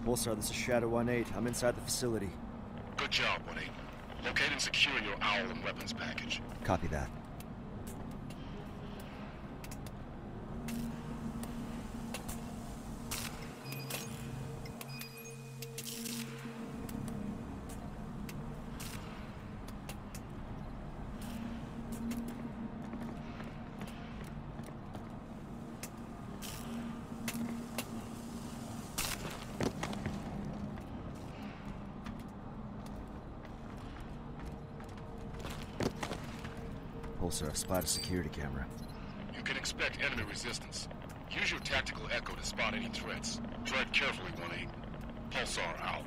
Pulsar, this is Shadow 1-8. I'm inside the facility. Good job, 1-8. Locate and secure your OWL and weapons package. Copy that. Pulsar, I've spotted a security camera. You can expect enemy resistance. Use your tactical echo to spot any threats. Tread carefully, 1-8. Pulsar out.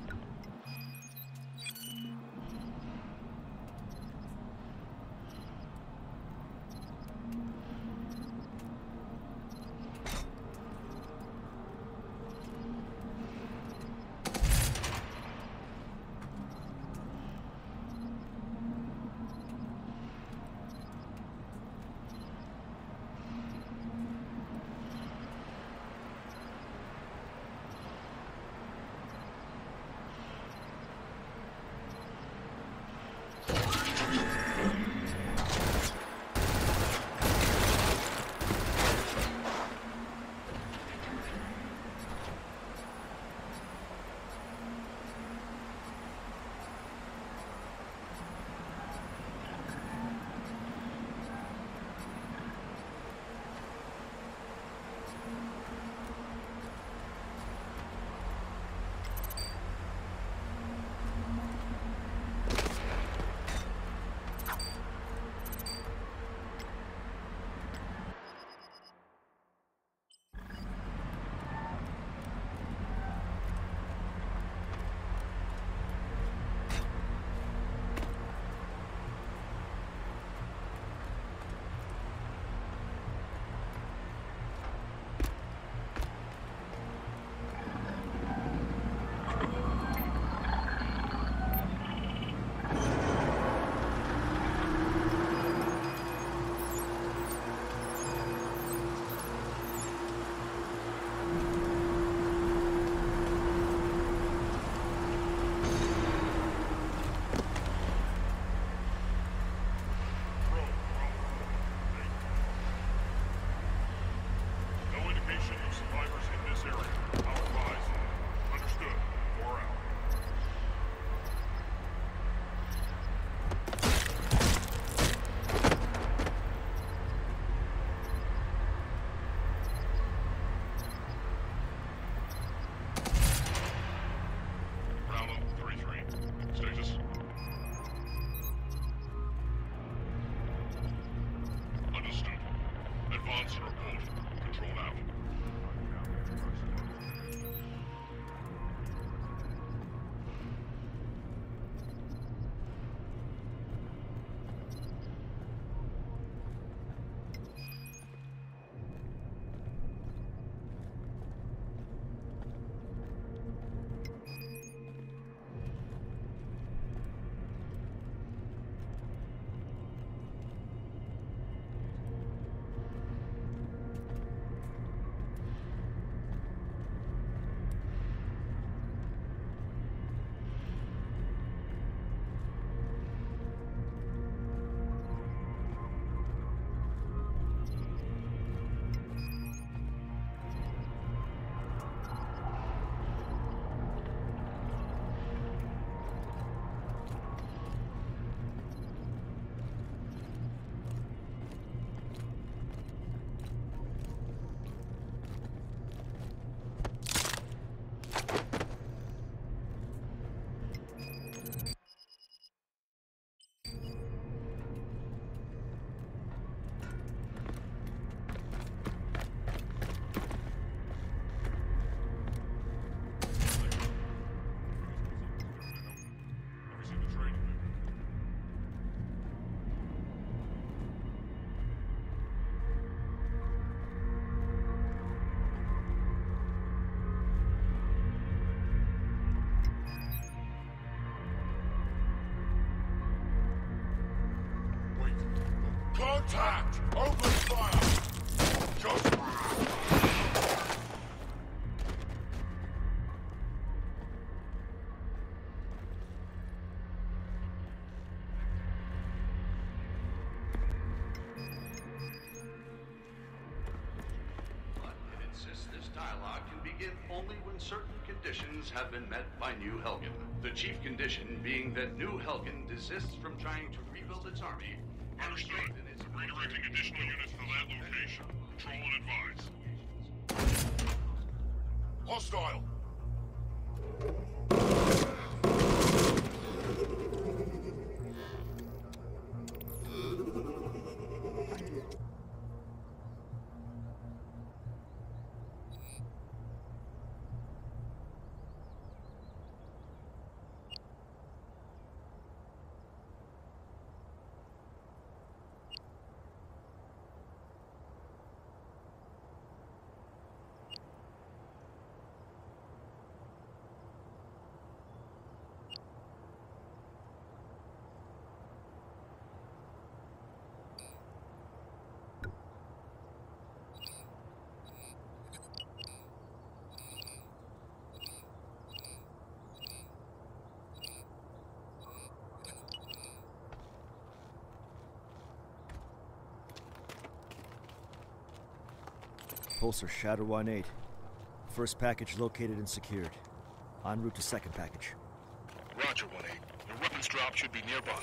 Contact! Open fire! Just... insists this dialogue can begin only when certain conditions have been met by New Helghan. The chief condition being that New Helghan desists from trying to rebuild its army. Understood. Redirecting additional units to that location. Control and advise. Hostile! Pulsar Shadow 1-8. First package located and secured. En route to second package. Roger, 1-8. Your weapons drop should be nearby.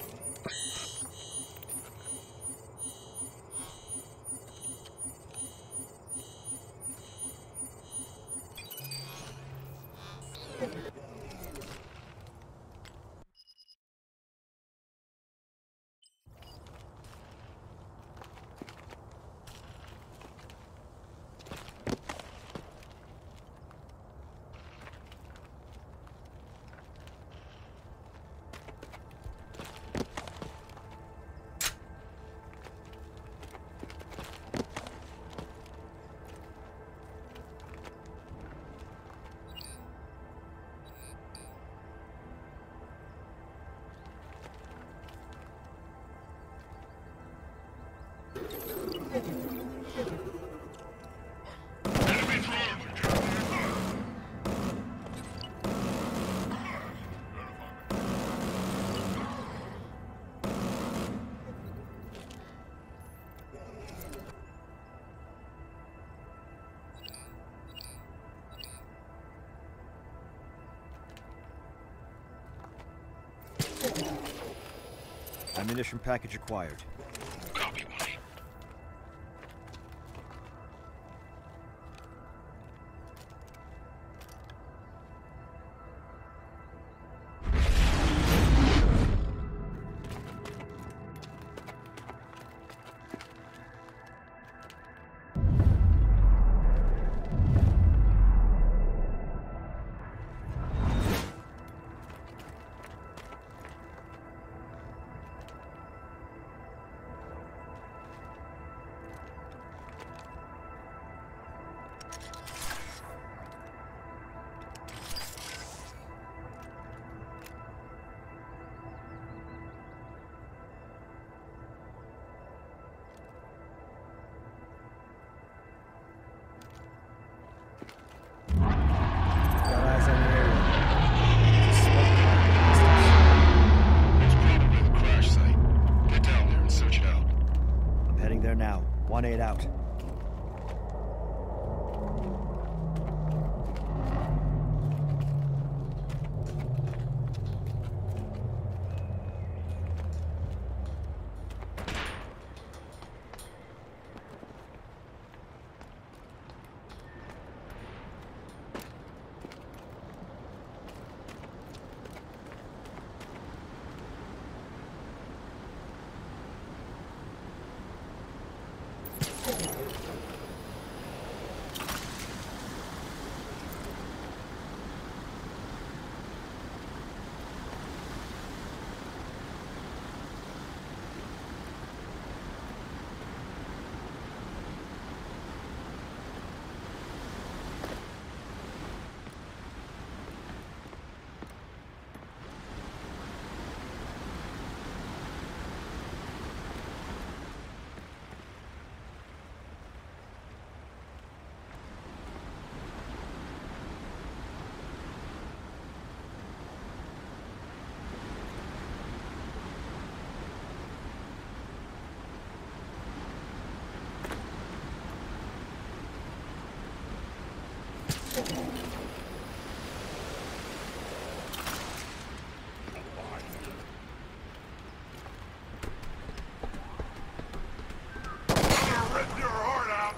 Enemy drone! Ammunition package acquired. Copy, 1-8. Rip your heart out!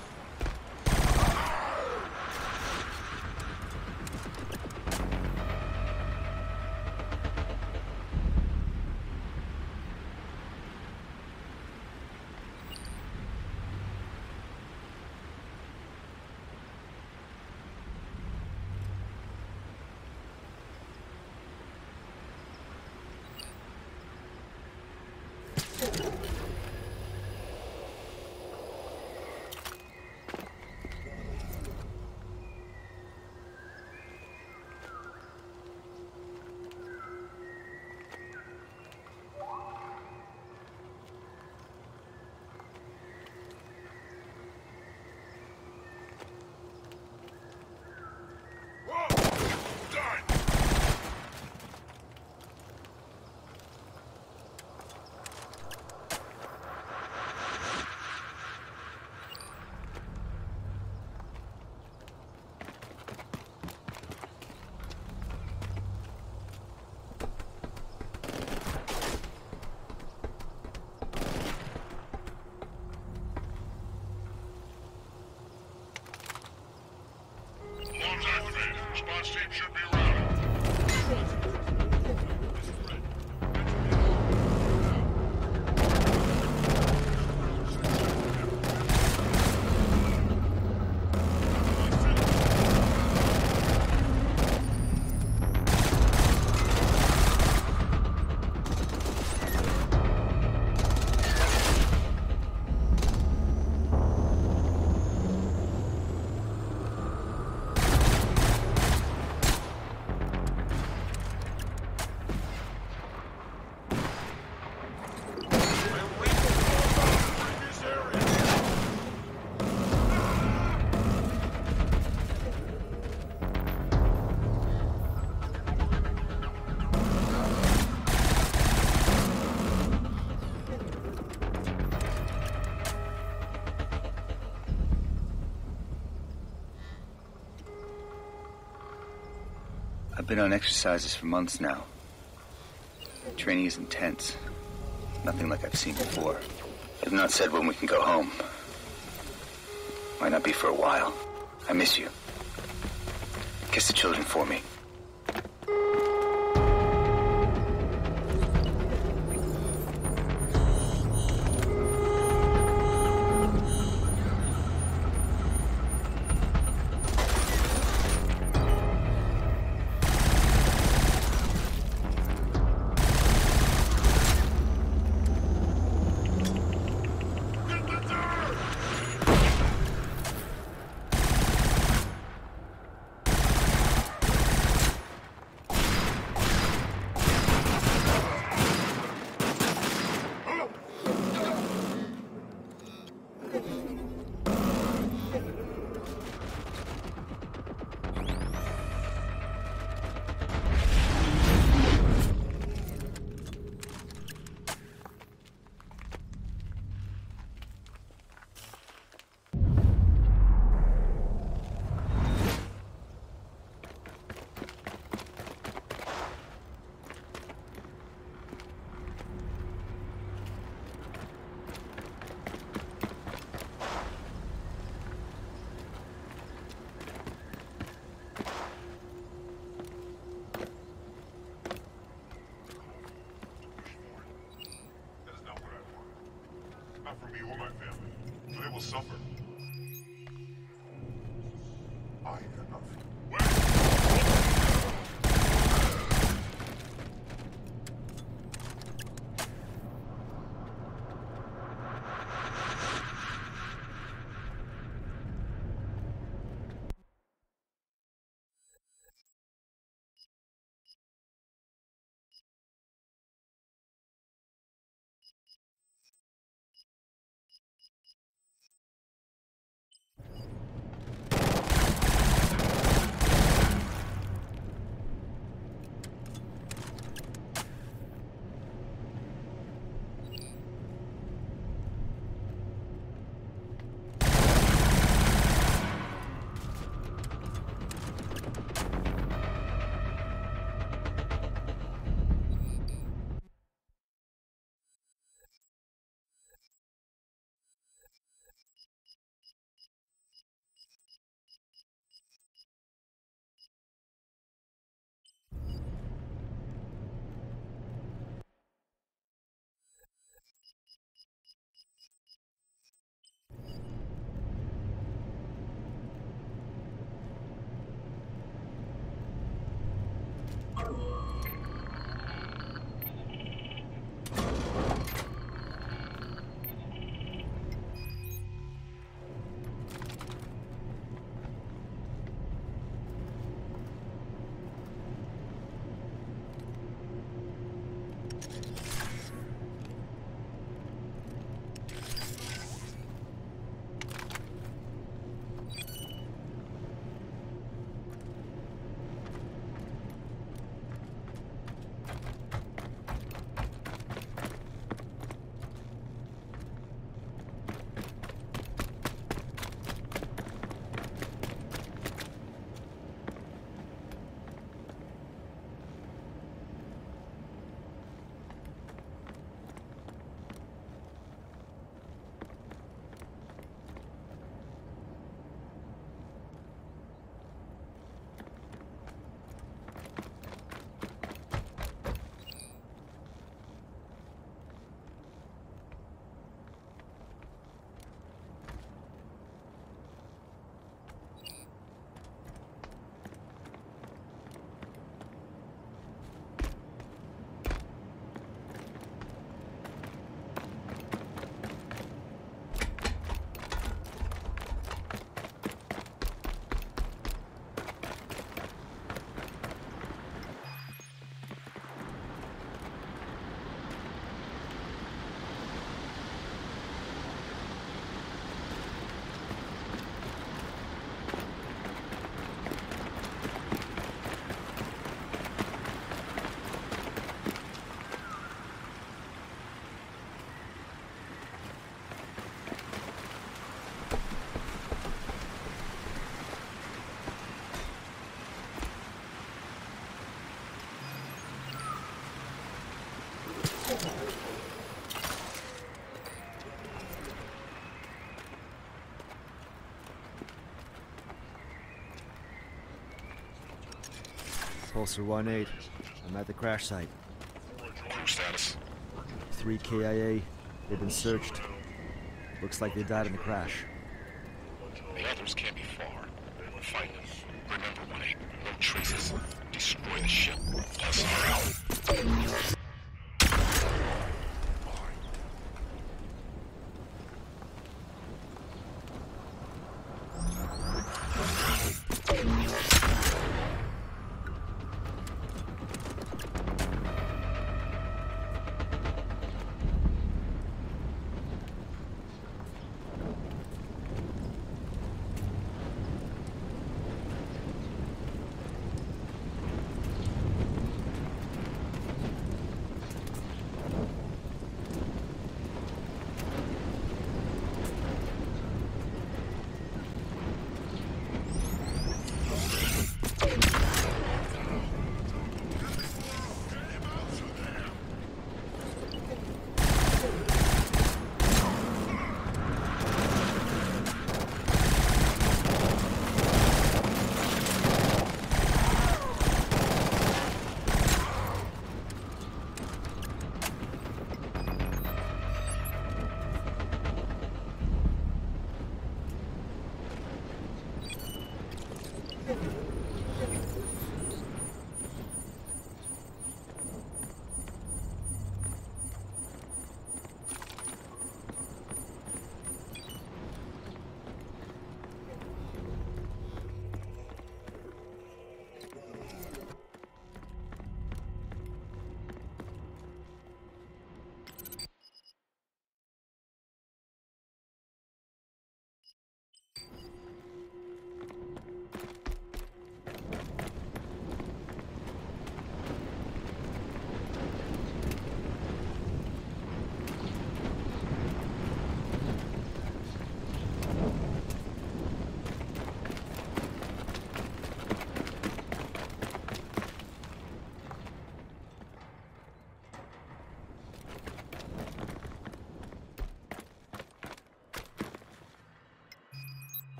Alarms activated. Response team should be routed. I've been on exercises for months now. Training is intense. Nothing like I've seen before. They've not said when we can go home. Might not be for a while. I miss you. Kiss the children for me. Not for me or my family. They will suffer. I enough. Pulsar 1-8. I'm at the crash site. Crew status. 3 KIA. They've been searched. Looks like they died in the crash. The others can't be far. Find them. Remember 1-8. No traces. Destroy the ship. Pulsar out.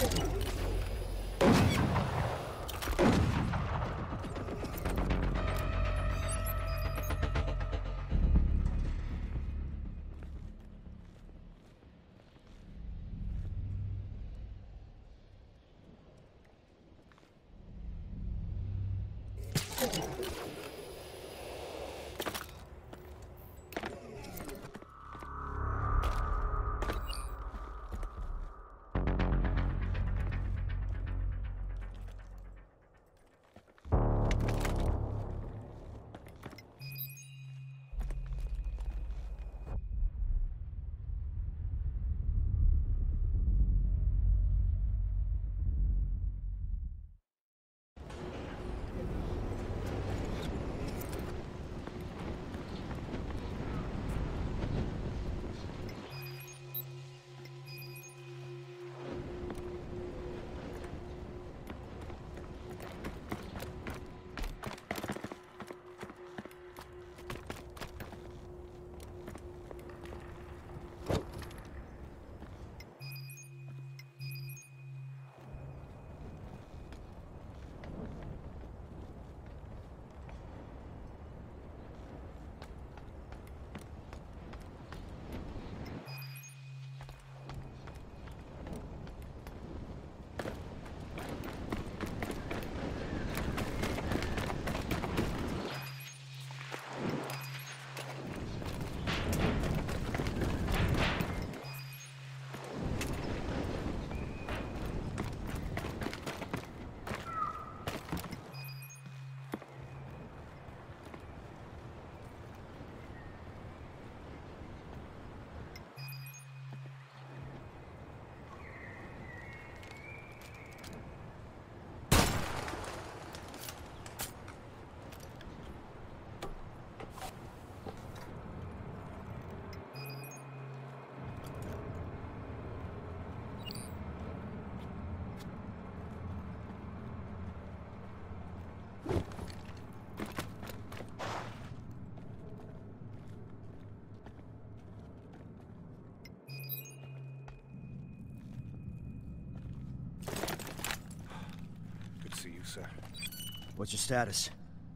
Sir. What's your status?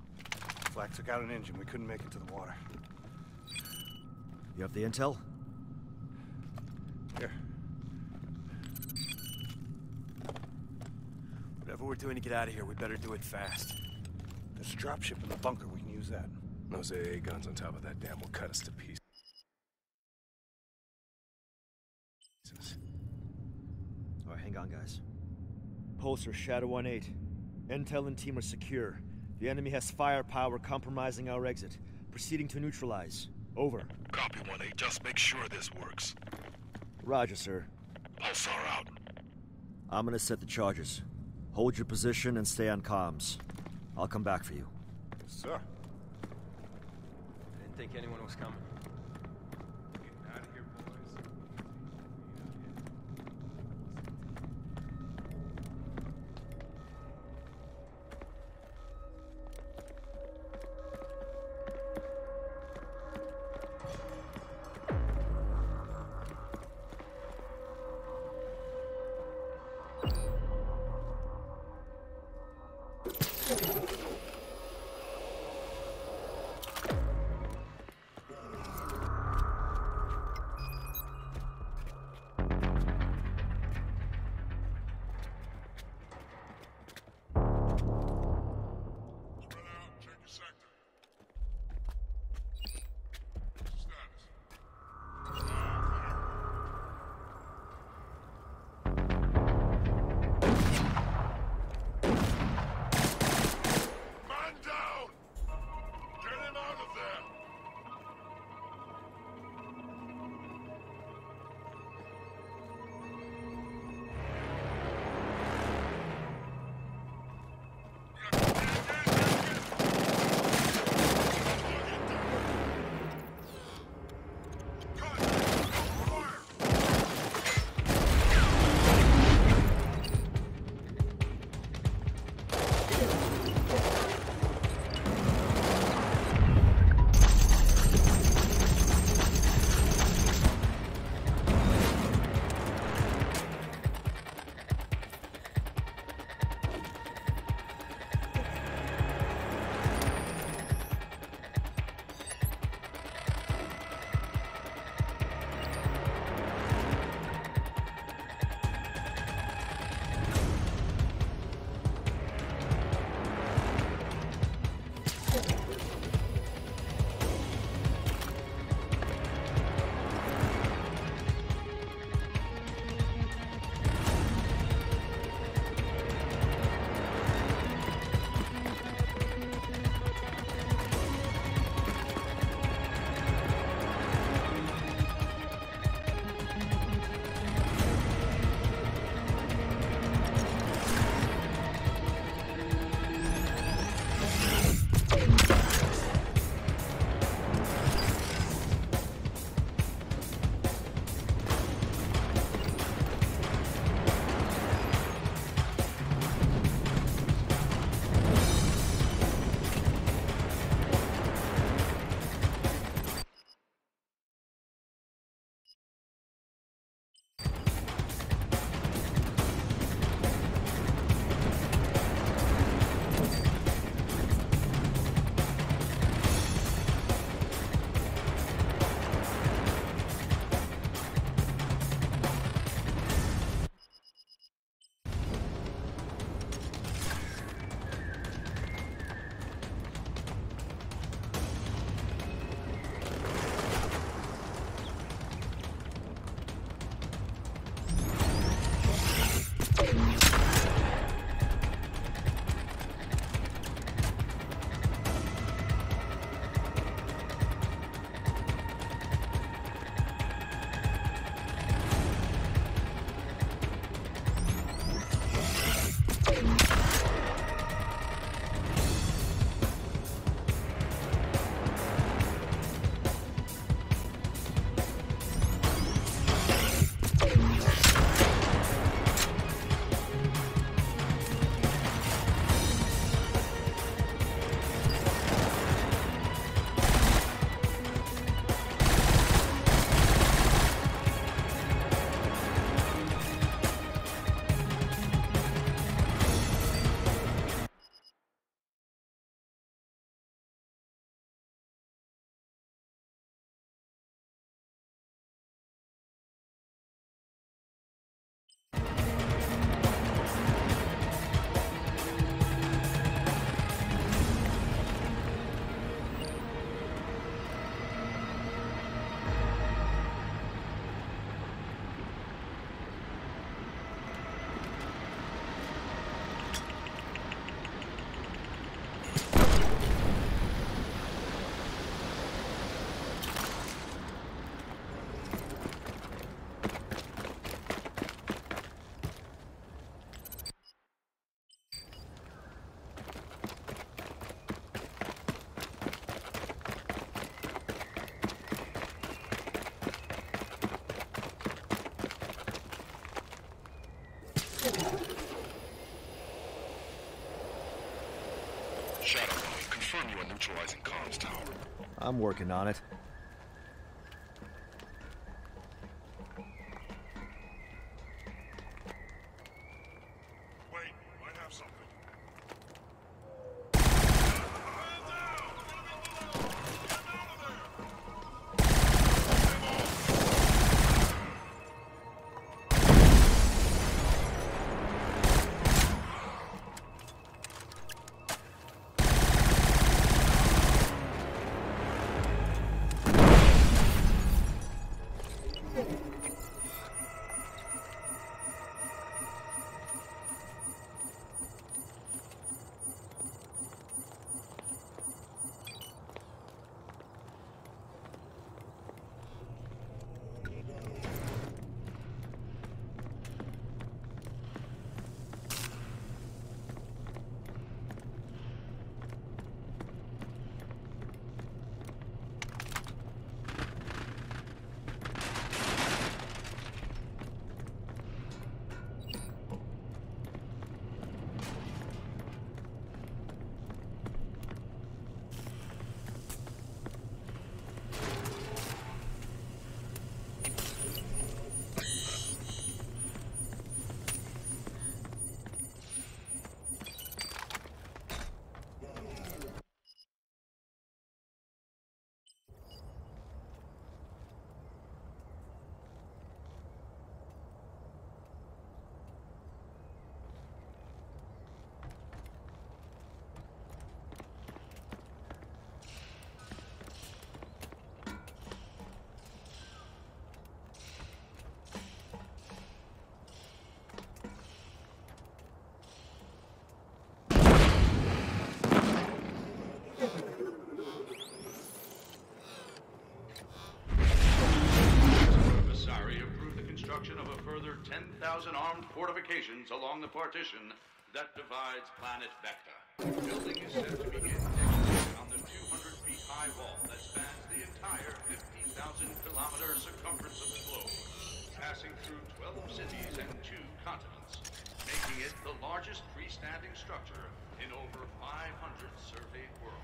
Flak took out an engine. We couldn't make it to the water. You have the intel? Here. Whatever we're doing to get out of here, we better do it fast. There's a dropship in the bunker. We can use that. Those AA guns on top of that dam will cut us to pieces. Alright, hang on, guys. Pulsar, Shadow 1-8. Intel and team are secure. The enemy has firepower compromising our exit. Proceeding to neutralize. Over. Copy 1-8. Just make sure this works. Roger, sir. Pulsar out. I'm gonna set the charges. Hold your position and stay on comms. I'll come back for you. Yes, sir. I didn't think anyone was coming. Getting out of here, boys. I'm working on it. Wait, might have something. Vasari approved the construction of a further 10,000 armed fortifications along the partition that divides planet Vecta. Building is set to begin next week on the 200 feet high wall that spans the entire 50,000-kilometer circumference of the globe, passing through 12 cities and 2 continents, making it the largest freestanding structure in over 500 surveyed worlds.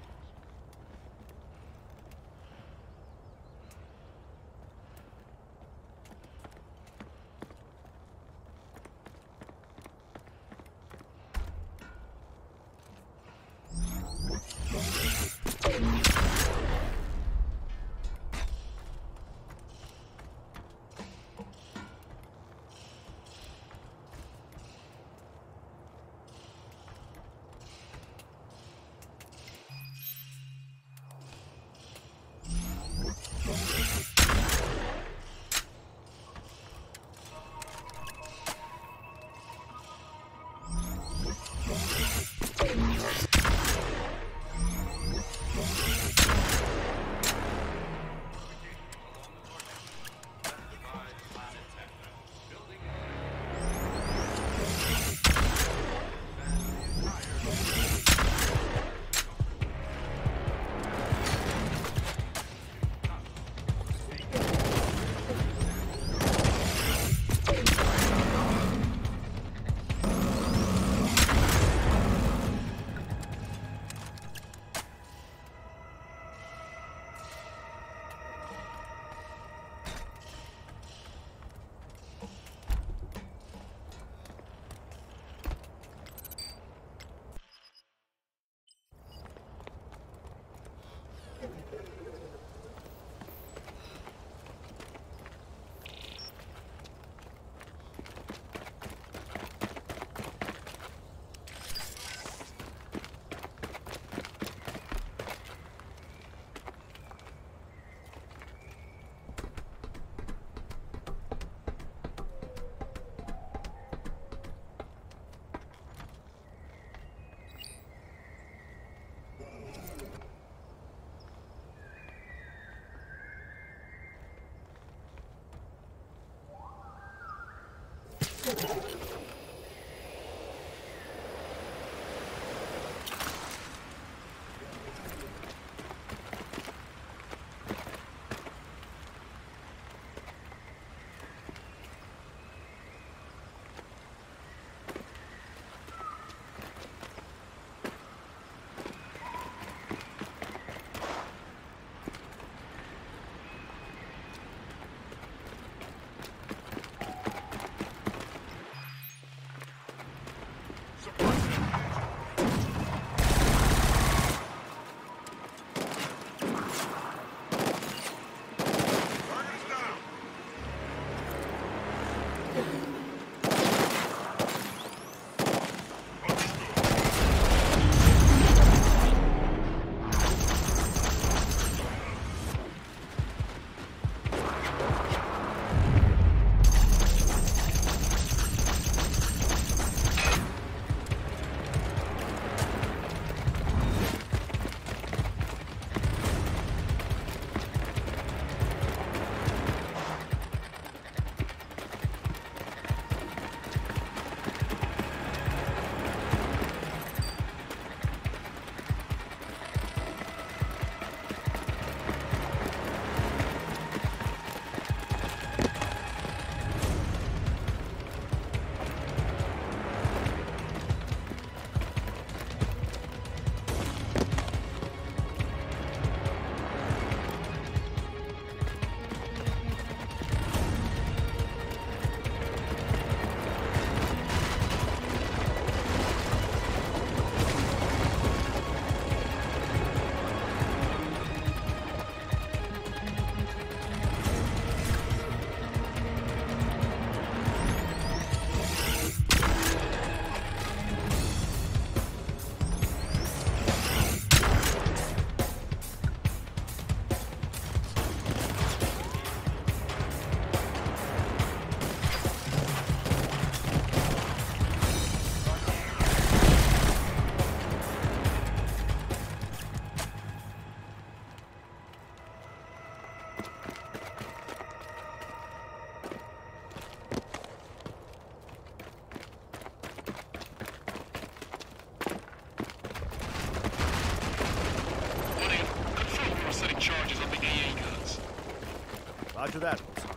to that, Pulsar.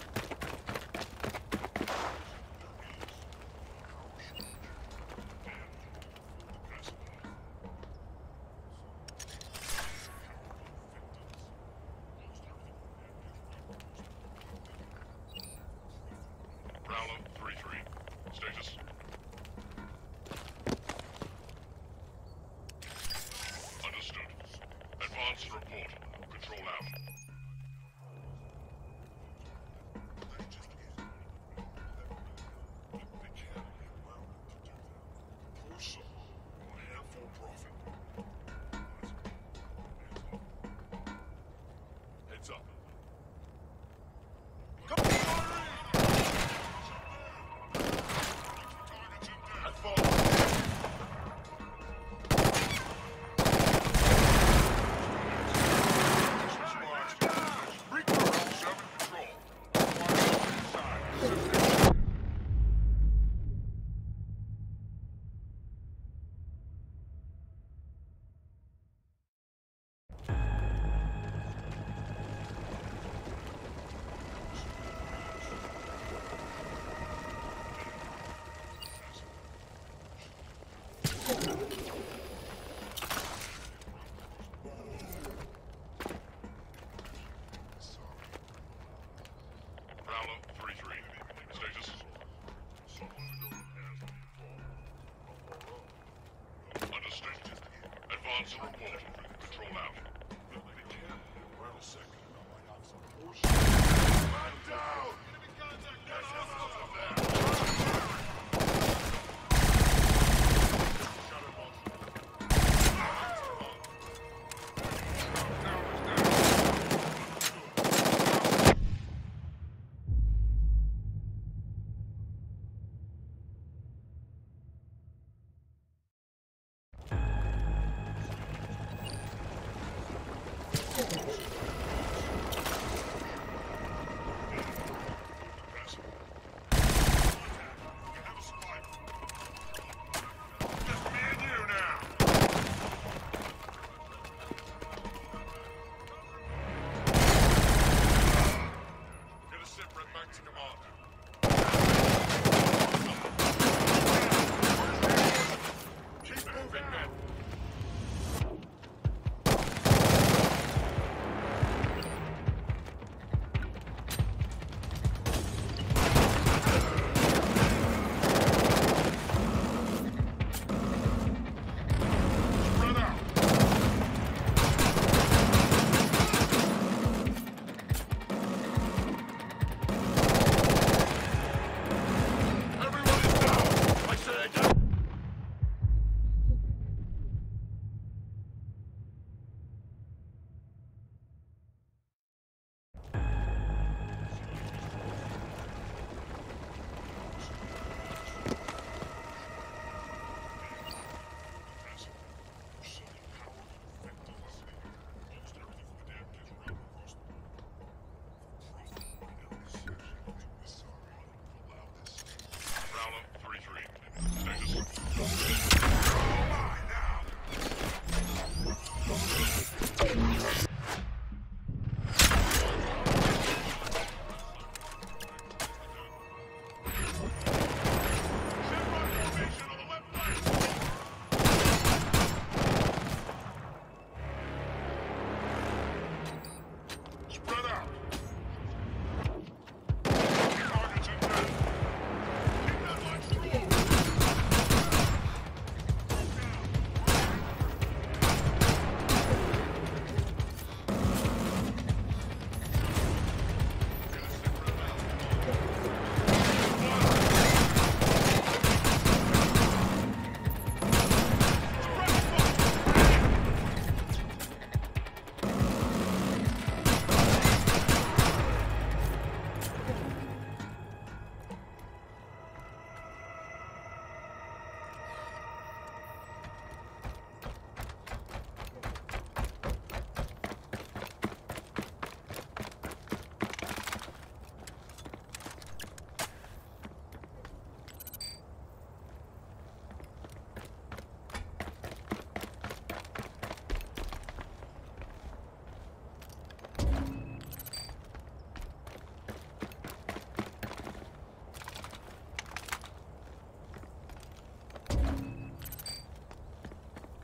Prowler 3-3. Status. Understood. Advance and report. Control out. Heads up. Prowler 3-3. Status. Understood. Advance and report. Control out. Man down!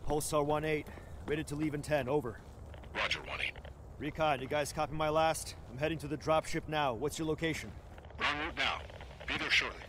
Pulsar 1-8, ready to leave in 10, over. Roger, 1-8. Recon, you guys copy my last? I'm heading to the dropship now. What's your location? En route now. Be there shortly.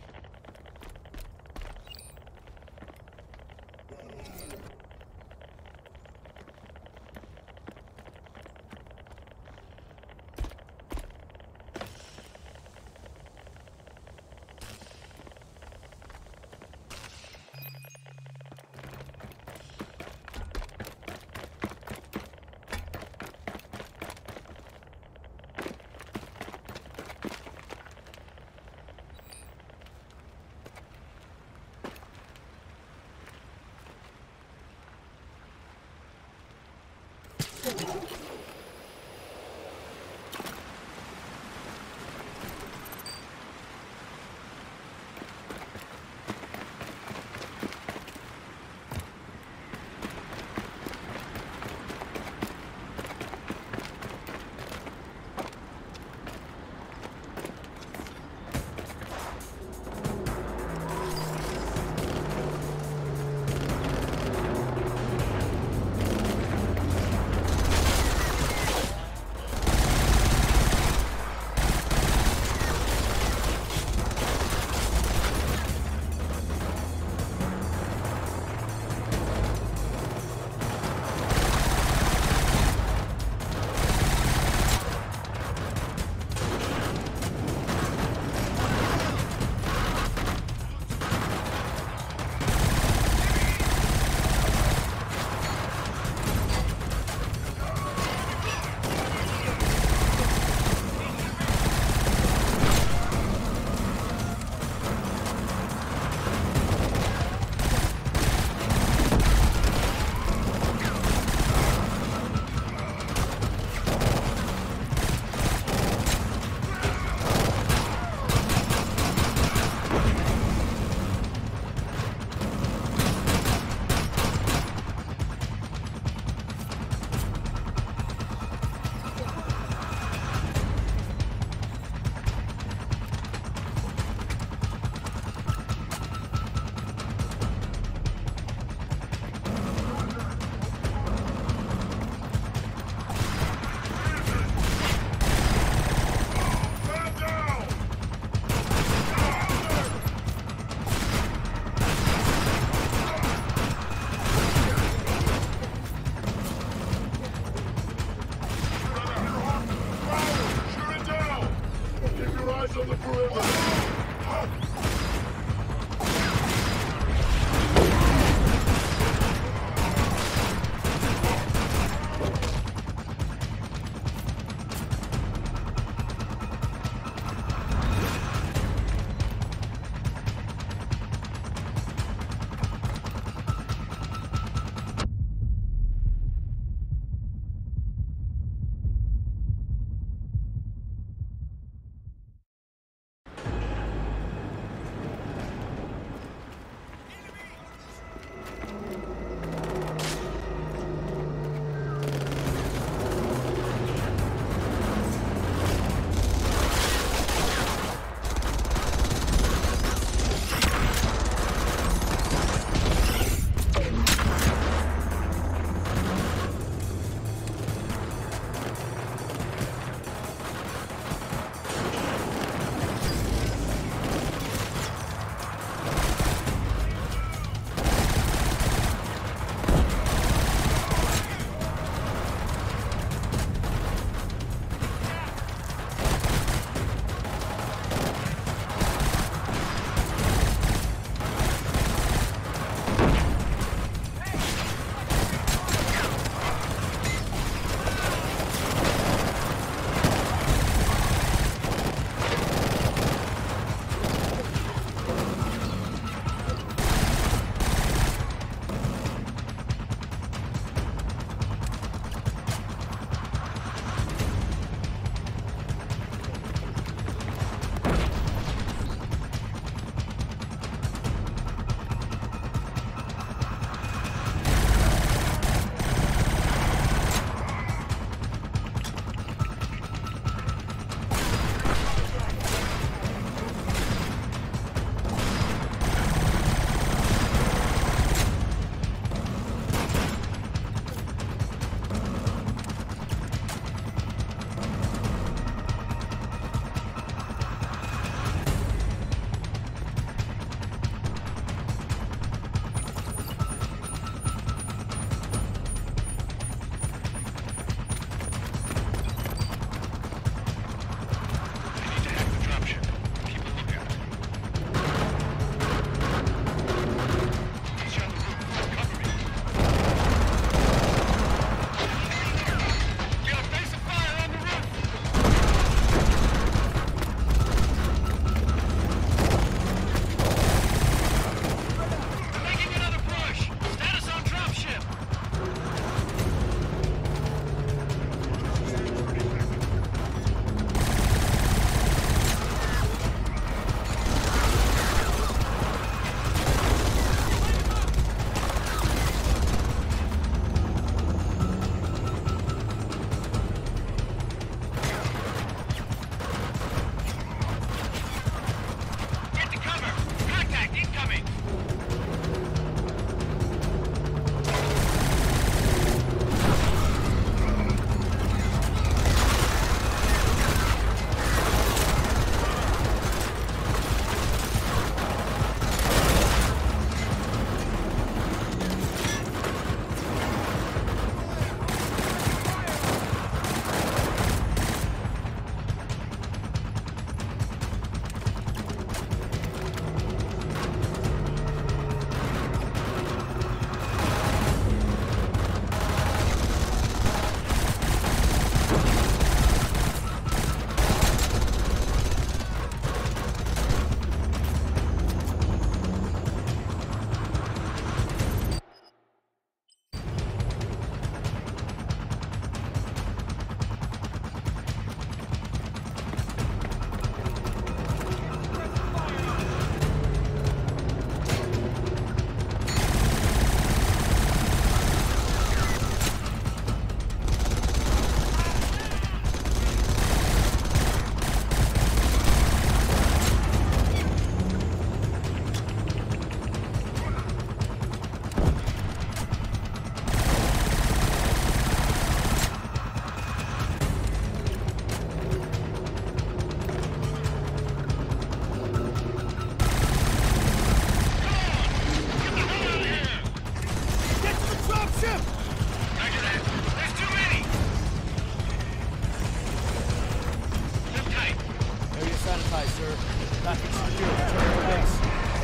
high, sir. Traffic secure. Return to base.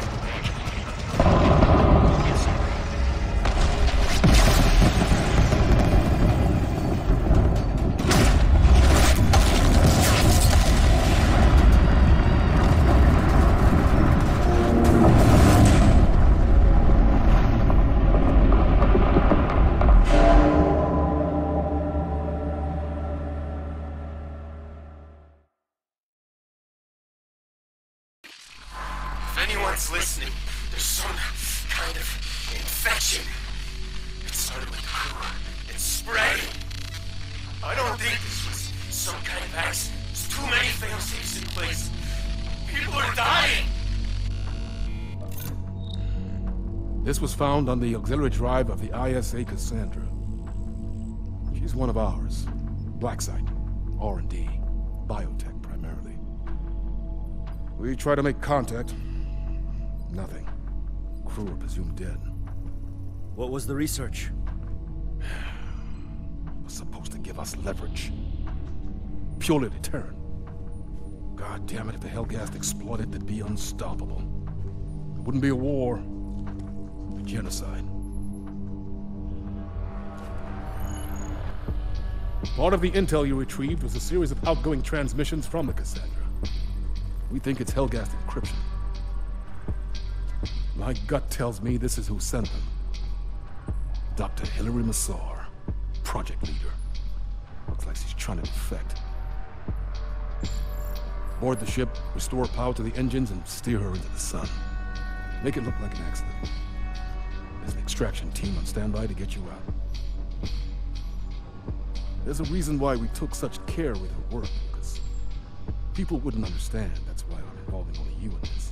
If anyone's listening, there's some kind of infection. It started with the crew. It's spreading. I don't think this was some kind of accident. There's too many fail-safes in place. People are dying. This was found on the auxiliary drive of the ISA Cassandra. She's one of ours. Black site, R&D, biotech primarily. We try to make contact. Nothing. Crew are presumed dead. What was the research? It was supposed to give us leverage. Purely deterrent. God damn it, if the Hellgast exploded, it'd be unstoppable. It wouldn't be a war. A genocide. Part of the intel you retrieved was a series of outgoing transmissions from the Cassandra. We think it's Hellgast encryption. My gut tells me this is who sent them. Dr. Hilary Massar, project leader. Looks like she's trying to defect. Board the ship, restore power to the engines, and steer her into the sun. Make it look like an accident. There's an extraction team on standby to get you out. There's a reason why we took such care with her work, because people wouldn't understand. That's why I'm involving only you in this.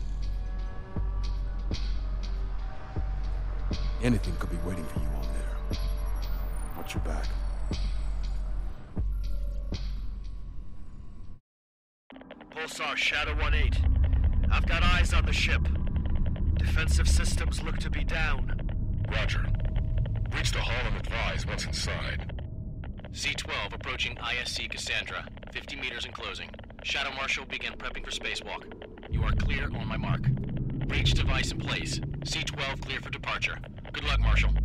Anything could be waiting for you on there. Watch your back. Pulsar, Shadow 1-8. I've got eyes on the ship. Defensive systems look to be down. Roger. Reach the hull and advise what's inside. C-12 approaching ISC Cassandra. 50 meters and closing. Shadow Marshal, begin prepping for spacewalk. You are clear on my mark. Breach device in place. C-12 clear for departure. Good luck, Marshal.